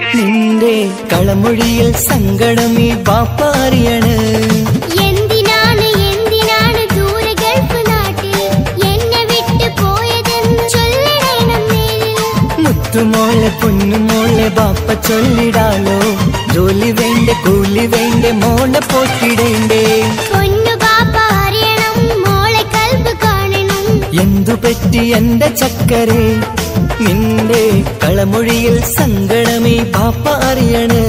നിന്റെ കളമൊഴിയിൽ സങ്കടമീ ബാപ്പാറിയാണ്. എന്തിനാണ് എന്തിനാണ് ദൂരെ ഗൾഫ് നാട്ടിൽ എന്നെ വിട്ട് പോയതെന്ന് ചൊല്ലിടണം നേരിൽ. മുത്തുമോളെ പൊന്നുമോളെ ബാപ്പ ചൊല്ലിടാലോ. ജോലി വേണ്ടേ കൂലി വേണ്ടേ മോളെ പോറ്റിടേണ്ടേ. പൊന്നു ബാപ്പ അറിയണം മോളെ കൽബ് കാണണം. എന്തു പറ്റി എന്റെ ചക്കരെ നിന്റെ കളമൊഴിയിൽ സങ്കടമേ ബാപ്പ അറിയണ്.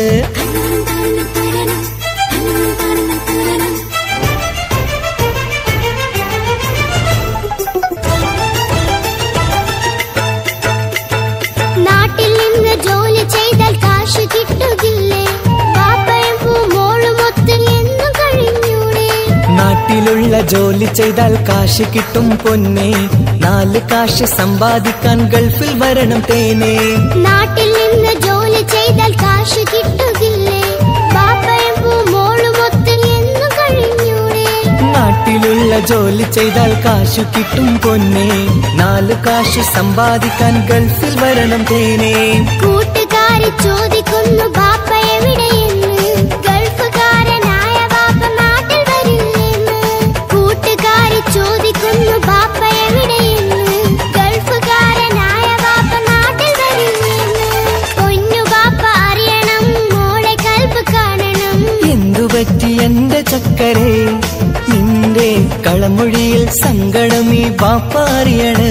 നാട്ടിൽ നിന്ന് ജോലി ചെയ്താൽ കാശ് കിട്ടുകില്ലേ? ബാപ്പയും മോളുമൊത്ത് എന്നും കഴിഞ്ഞൂടെ? നാട്ടിലുള്ള ജോലി ചെയ്താൽ കാശ് കിട്ടും പൊന്നെ. 4 കാശ് സമ്പാദിക്കാൻ ഗൾഫിൽ വരണം തേനെ. നാട്ടിൽ നിന്ന് ജോലി ചെയ്താൽ കാശ് കിട്ടുകില്ലേ? ബാപ്പയും മോളുമൊത്ത് എന്നും കഴിഞ്ഞൂടെ? നാട്ടിലുള്ള ജോലി ചെയ്താൽ കാശ് കിട്ടും പൊന്നെ. 4 കാശ് സമ്പാദിക്കാൻ ഗൾഫിൽ വരണം തേനെ. കൂട്ടുകാരി ചോദിക്കുന്നു ബാപ്പ എവിടെയെന്ന്. ഗൾഫുകാരനായ ബാപ്പ നാട്ടിൽ വരില്ലെന്ന്. കൂട്ടുകാരി ചോദിക്കുന്നു ബാപ്പ എവിടെയെന്ന്. ഗൾഫുകാരനായ ബാപ്പ നാട്ടിൽ വരില്ലെന്ന്. പൊന്നു ബാപ്പ അറിയണം മോളെ കൽബ് കാണണം. എന്തു പറ്റി എന്റെ ചക്കരെ നിന്റെ കളമൊഴിയിൽ സങ്കടമീ ബാപ്പ അറിയണ്.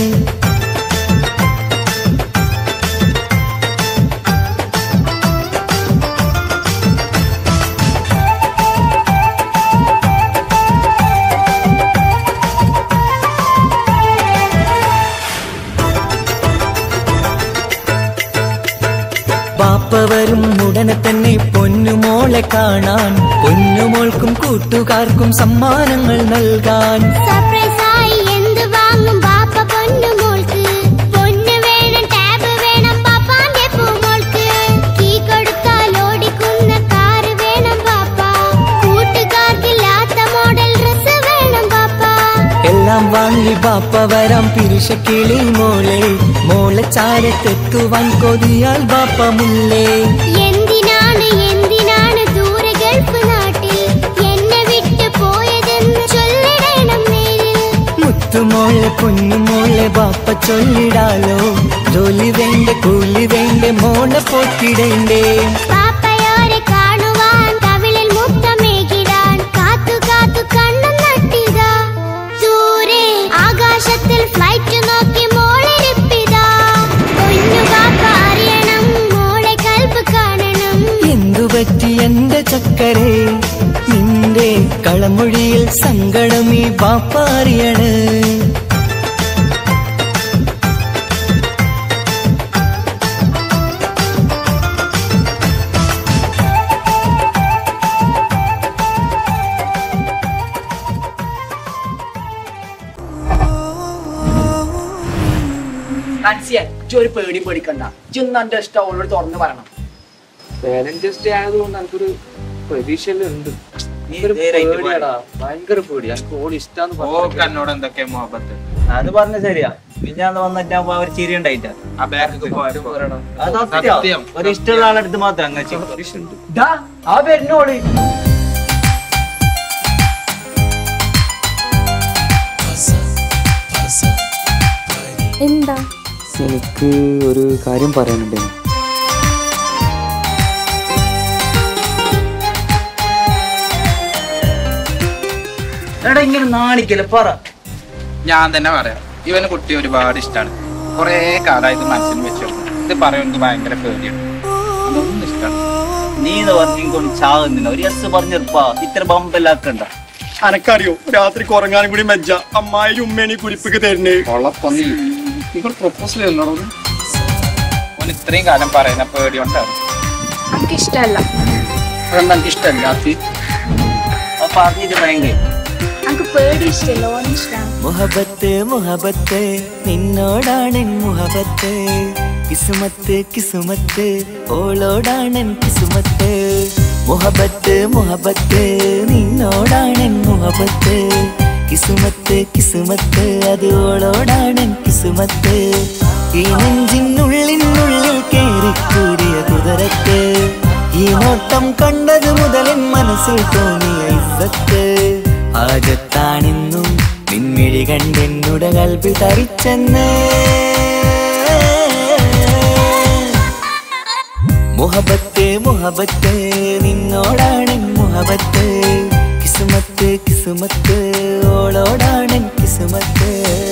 ബാപ്പ വരും ഉടനെ തന്നെ പൊന്നുമോളെ കാണാൻ. പൊന്നുമോൾക്കും കൂട്ടുകാർക്കും സമ്മാനങ്ങൾ നൽകാൻ. സർപ്രൈസായി എന്ത് വാങ്ങും ബാപ്പ പൊന്നുമോൾക്ക്? പൊന്നു വേണം ടാബ് വേണം ബാപ്പാന്റെ പൂമോൾക്ക്. കീ കൊടുത്താൽ ഓടിക്കുന്ന കാറ് വേണം ബാപ്പ. കൂട്ടുകാർക്കില്ലാത്ത മോഡൽ ഡ്രസ് വേണം ബാപ്പ. എല്ലാം വാങ്ങി ബാപ്പ വരാം പിരിശക്കിളി മോളെ. മോളെ ചാരത്തെത്തുവാൻ കൊതിയാൽ ബാപ്പ മുല്ലേ. എന്തിനാണ് എന്തിനാണ് ദൂരെ ഗൾഫ് നാട്ടിൽ എന്നെ വിട്ട് പോയതെന്ന് ചൊല്ലിടണം നേരിൽ. മുത്തുമോളെ പൊന്നുമോളെ ബാപ്പ ചൊല്ലിടാലോ. ജോലി വേണ്ടേ കൂലി വേണ്ടേ മോളെ പോറ്റിടേണ്ടേ. പാപ്പയോരെ കാണുവാൻ കവിളിൽ മുത്തമേകിടാൻ കാത്തു കാത്തു കണ്ണും നട്ടിതാ. ദൂരെ ആകാശത്തിൽ ഫ്ലൈറ്റ് നോക്കി മോളിരിപ്പിതാ. പൊന്നു ബാപ്പ അറിയണം മോളെ കൽബ് കാണണം. എന്തു പറ്റി എന്റെ ചക്കരെ നിന്റെ കളമൊഴിയിൽ സങ്കടമീ ബാപ്പ അറിയണ്. ഒരു പേടി പേടിക്കണ്ട. ഇന്ന് എന്റെ ഇഷ്ടം അവളോട് തുറന്ന് പറയണം. ജസ്റ്റ് ആയതുകൊണ്ട് എനിക്കൊരു പ്രതീക്ഷയിലുണ്ട്. ഭയങ്കര പേടി. എനിക്ക് ഓൾ ഇഷ്ടം എന്നോട് എന്തൊക്കെയാ മുഹബത്ത്. അത് പറഞ്ഞ ശരിയാ. പിന്നെ വന്നിട്ട് ഒരു ചിരി ഉണ്ടായിട്ടാ. ആ ബാക്ക് ഒരു ഇഷ്ടമുള്ള ആളെടുത്ത് മാത്രം അങ്ങനെ ആ വരുന്നോള്. എന്താ? എനിക്ക് ഒരു കാര്യം പറയാനുണ്ട്. എടാ ഇങ്ങനെ നാണിക്കല്ലേ പറ. ഞാൻ തന്നെ പറയാം. ഇവന് കുട്ടി ഒരുപാട് ഇഷ്ടമാണ്. കുറെ കാലമായിട്ട് മനസ്സിൽ വെച്ചു. ഇത് പറയാൻ എനിക്ക് ഭയങ്കര പേടിയാണ്. അതൊന്നും ഇഷ്ടമാണ്. നീ പറഞ്ഞുകൊണ്ട് ചാകുന്നില്ല. ഒരു എസ് പറഞ്ഞിരുപ്പാ. ഇത്ര ബമ്പലാക്കണ്ട. അനക്കറിയോ രാത്രി ഉറങ്ങാനും കൂടി മെജ്ജ. അമ്മായി ഉമ്മേനി കുരിപ്പിക്ക് തരുന്നേ. പ്രൊപ്പോസൽ അല്ലോ ഓൻ ഇത്രയും കാലം പറയുന്ന പേടി കൊണ്ടാണ്. എനിക്ക് ഇഷ്ടമല്ല. എനിക്ക് ഇഷ്ടമല്ല. പറഞ്ഞിട്ട് ഭയങ്കര എനിക്ക് പേടി ഇഷ്ടമല്ല. ഓൻ ഇഷ്ടമാണ്. മുഹബത്ത് മുഹബത്ത് നിന്നോടാണെൻ മുഹബത്ത്. കിസുമത്ത് കിസുമത്ത് ഓളോടാണെൻ കിസുമത്ത്. മുഹബത്ത് മുഹബത്ത് നിന്നോടാണെൻ മുഹബത്ത്. കിസുമത്ത് കിസുമത്ത് അത് ഓളോടാണെൻ കിസുമത്ത്. ഈ നെഞ്ചിനുള്ളിനുള്ളിൽ കേറിക്കൂടിയത് നോട്ടം കണ്ടത് മുതലൻ മനസ്സിൽ തോന്നിയ ഇസ്സത്ത് ഹാജത്താണെന്നും നിൻമിഴി കണ്ടെന്നുടെ കൽബിൽ തരിച്ചെന്ന് മുഹബത്ത് മുഹബത്ത് നിന്നോടാണ് മുഹബത്ത് കിസ്മത്ത് കിസ്മത്ത് ഓളോടാണ് കിസ്മത്ത്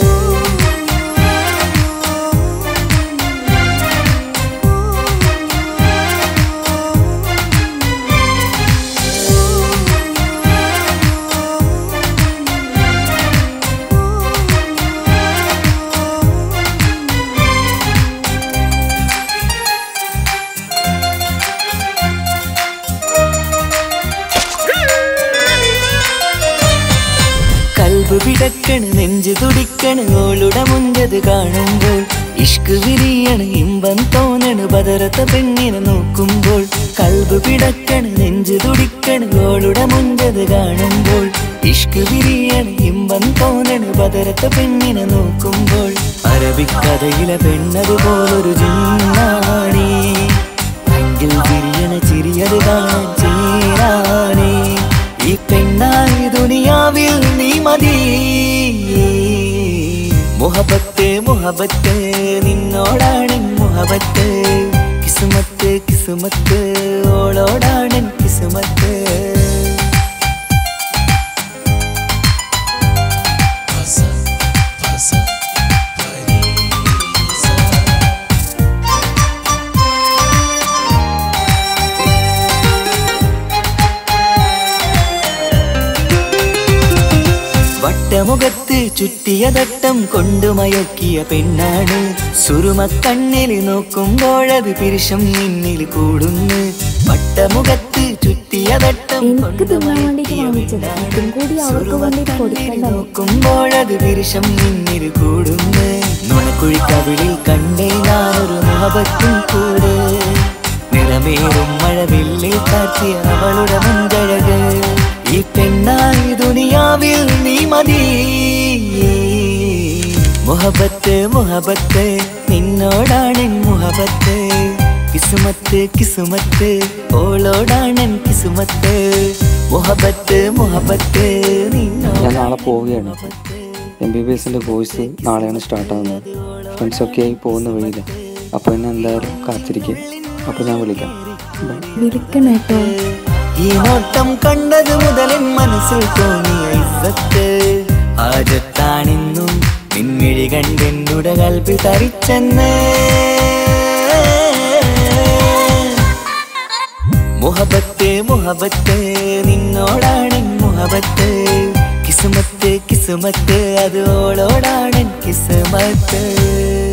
കൽബ് പിടക്കണ് നെഞ്ചു തുടിക്കണ് ഓളുടെ മുഞ്ചത് കാണുമ്പോൾ ഇഷ്ക് വിരിയണ് ഇമ്പം തോന്നണ് ബദറത്ത പെണ്ണിനെ നോക്കുമ്പോൾ കൽബ് പിടക്കണ് നെഞ്ചു തുടിക്കണ് ഓളുടെ മുഞ്ചത് കാണുമ്പോൾ ഇഷ്ക് വിരിയണ് ഇമ്പം തോന്നണ് ബദറത്ത പെണ്ണിനെ നോക്കുമ്പോൾ അറബിക്കഥയിലെ പെണ്ണതുപോലൊരു ജിന്നാണേ അങ്കിൽ വിരിയണ ചിരിയത് കാണാൻ ചേരാനേ ഈ പെണ്ണായി ദുനിയാവിൽ നീ മതി മുഹബത്ത് മുഹബത്ത് നിന്നോടാണ് മുഹബത്ത് കിസ്മത്ത് കിസ്മത്ത് ഓളോടാണ് കിസ്മത്ത് വട്ടമുഖത്ത് ചുറ്റിയ തട്ടം കൊണ്ടു മയക്കിയ പെണ്ണാണ് സുറുമക്കണ്ണിൽ നോക്കുമ്പോഴത് പിരിശം നിന്നിൽ കൂടുന്നു വട്ടമുഖത്ത് ചുറ്റിയ തട്ടം കൊണ്ടു മയക്കിയ നോക്കുമ്പോഴത് പിരിശം നിന്നിൽ കൂടുന്നു നുണക്കുഴിക്കവിളിൽ കണ്ടേ ഞാനൊരു മുഹബത്തും കൂടെ നിറമേറും മഴവില്ലിൽ കാറ്റിയ അവളുടെ മുൻകഴക് ഈ പെണ്ണായി ദുനിയാവിൽ നീ മതി മുഹബത്ത് മുഹബത്ത് നിന്നോടാണ് മുഹബത്ത് കിസ്മത്ത് കിസ്മത്ത് ഓളോടാണ് കിസ്മത്ത് മുഹബത്ത് മുഹബത്ത് ഞാൻ നാളെ പോവുകയാണ്. MBBSന്റെ കോഴ്സ് നാളെയാണ് സ്റ്റാർട്ടാകുന്നത്. ഫ്രണ്ട്സൊക്കെ ആയി പോകുന്ന വഴിയില്ല. അപ്പോൾ എന്നെ എന്തായാലും കാത്തിരിക്കുക. അപ്പോൾ ഞാൻ വിളിക്കണേട്ടോ. ഈ നോട്ടം കണ്ടത് മുതലൻ മനസ്സിൽ തോന്നിയ ഇസ്സത്ത് ഹാജത്താണെന്നും നിൻമിഴി കണ്ടെന്നുടെ കൽബിൽ തരിച്ചെന്ന് മുഹബത്ത് മുഹബത്ത് നിന്നോടാണ് മുഹബത്ത് കിസ്മത്ത് കിസ്മത്ത് അത് ഓളോടാണ് കിസ്മത്ത്